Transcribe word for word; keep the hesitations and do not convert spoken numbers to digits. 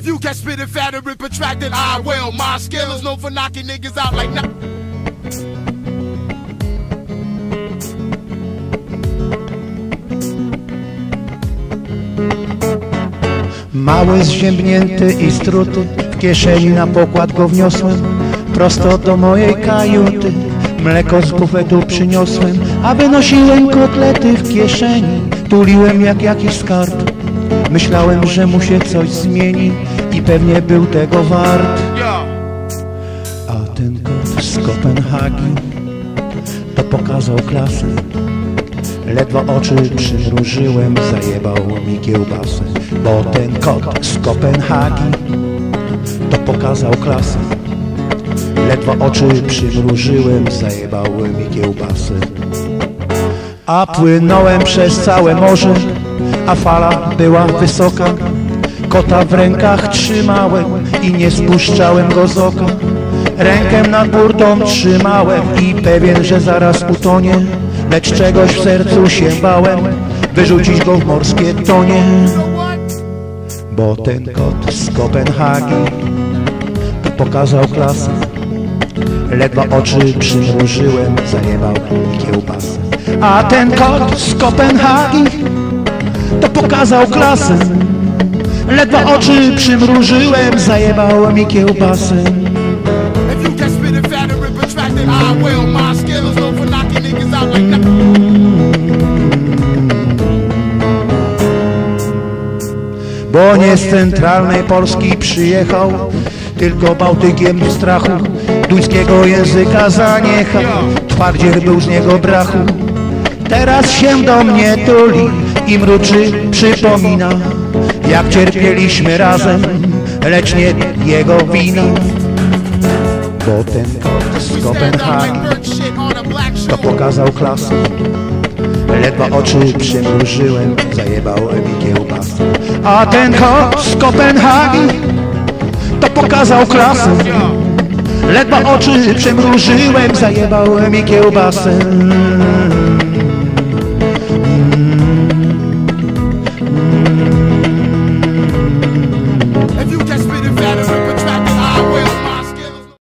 If you catch spitting fat and protracted, I will. My skill is known for knocking niggas out like no. Mały, zziębnięty i struty, w kieszeni na pokład go wniosłem, prosto do mojej kajuty. Mleko z bufetu przyniosłem, a wynosiłem kotlety w kieszeni. Tuliłem jak jakiś skarb. Myślałem, że mu się coś zmieni i pewnie był tego wart. A ten kot z Kopenhagi to pokazał klasę. Ledwo oczy przymrużyłem, zajebał mi kiełbasę. Bo ten kot z Kopenhagi to pokazał klasę. Ledwo oczy przymrużyłem, zajebał mi kiełbasę. A płynąłem przez całe morze, a fala była wysoka. Kota w rękach trzymałem i nie spuszczałem go z oka. Rękę nad burtą trzymałem i pewien, że zaraz utonie. Lecz czegoś w sercu się bałem, wyrzucić go w morskie tonie. Bo ten kot z Kopenhagi pokazał klasę. Ledwo oczy przymrużyłem, zajebał mi kiełbasę. A ten kot z Kopenhagi to pokazał klasę. Ledwo oczy przymrużyłem, zajebał mi kiełbasę. Bo nie z centralnej Polski przyjechał, tylko Bałtykiem w strachu duńskiego języka zaniechał. Twardziel był z niego brachu. Teraz się do mnie tuli i mruczy, przypomina, jak cierpieliśmy razem, lecz nie jego wina. Bo ten kot z Kopenhagi to pokazał klasę. Ledwo oczy przymrużyłem, zajebał mi kiełbasę. A ten kot z Kopenhagi to pokazał klasę. Ledwo oczy przymrużyłem, zajebał mi kiełbasę.